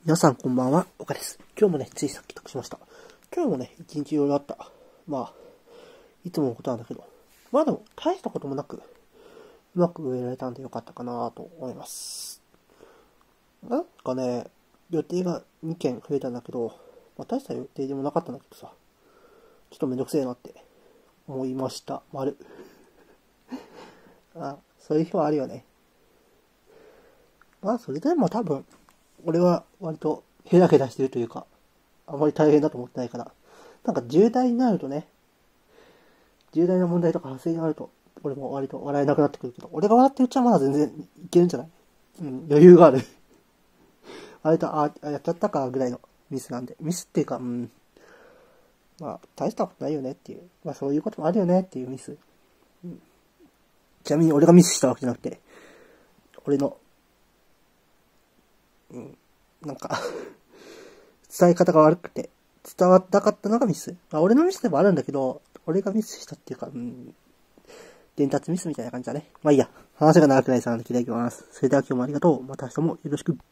皆さんこんばんは、岡です。今日もね、ついさっき帰宅しました。今日もね、一日いろいろあった。まあ、いつものことなんだけど。まあでも、大したこともなく、うまく植えられたんでよかったかなと思います。なんかね、予定が2件増えたんだけど、まあ大した予定でもなかったんだけどさ、ちょっとめんどくせえなって思いました。そういう日はあるよね。まあ、それでも多分、俺は割とヘラヘラしてるというか、あまり大変だと思ってないから、なんか重大になるとね、重大な問題とか発生になると、俺も割と笑えなくなってくるけど、俺が笑ってるうちはまだ全然いけるんじゃない？余裕がある。割と、やっちゃったかぐらいのミスなんで。ミスっていうか、まあ、大したことないよねっていう。まあ、そういうこともあるよねっていうミス。ちなみに俺がミスしたわけじゃなくて、俺の、なんか伝え方が悪くて、伝わったかったのがミス。まあ、俺のミスでもあるんだけど、俺がミスしたっていうか、伝達ミスみたいな感じだね。まあいいや。話が長くなりそうなので切り上げます。それでは今日もありがとう。また明日もよろしく。